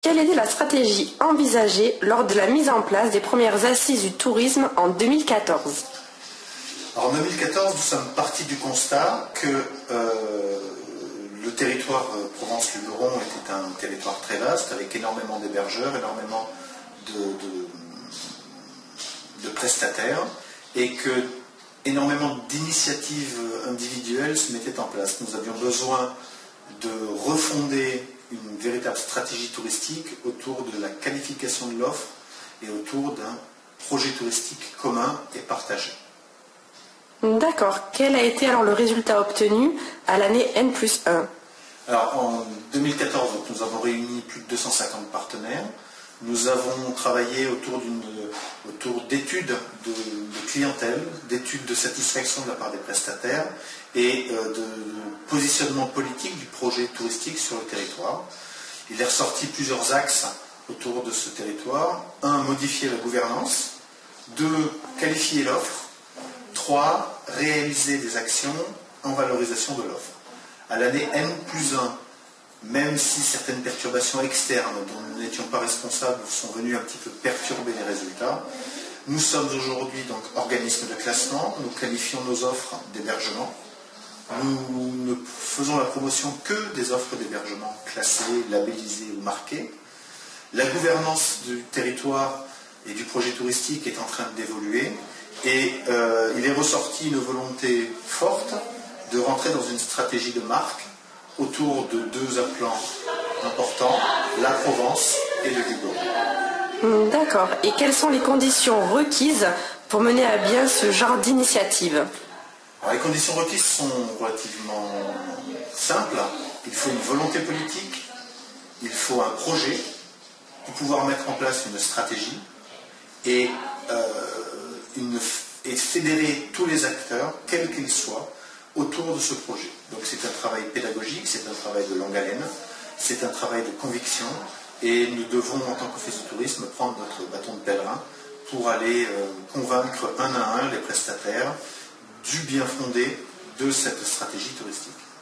Quelle était la stratégie envisagée lors de la mise en place des premières assises du tourisme en 2014? Alors, en 2014, nous sommes partis du constat que le territoire Provence-Luberon était un territoire très vaste, avec énormément d'hébergeurs, énormément de prestataires, et que énormément d'initiatives individuelles se mettaient en place. Nous avions besoin de refonder une véritable stratégie touristique autour de la qualification de l'offre et autour d'un projet touristique commun et partagé. D'accord. Quel a été alors le résultat obtenu à l'année N+1? Alors, en 2014, nous avons réuni plus de 250 partenaires. Nous avons travaillé autour d'études de clientèle, d'études de satisfaction de la part des prestataires et de positionnement politique du projet touristique sur le territoire. Il est ressorti plusieurs axes autour de ce territoire. 1. Modifier la gouvernance. 2. Qualifier l'offre. 3. Réaliser des actions en valorisation de l'offre. À l'année N+1, même si certaines perturbations externes dont nous n'étions pas responsables sont venues un petit peu perturber les résultats, nous sommes aujourd'hui donc organisme de classement, nous qualifions nos offres d'hébergement, nous ne faisons la promotion que des offres d'hébergement classées, labellisées ou marquées. La gouvernance du territoire et du projet touristique est en train d'évoluer et il est ressorti une volonté forte de rentrer dans une stratégie de marque autour de 2 plans importants, la Provence et le Luberon. D'accord. Et quelles sont les conditions requises pour mener à bien ce genre d'initiative? Les conditions requises sont relativement simples. Il faut une volonté politique, il faut un projet pour pouvoir mettre en place une stratégie et fédérer tous les acteurs, quels qu'ils soient, autour de ce projet. Donc c'est un travail pédagogique, c'est un travail de longue haleine, c'est un travail de conviction et nous devons en tant qu'office de tourisme prendre notre bâton de pèlerin pour aller convaincre un à un les prestataires du bien fondé de cette stratégie touristique.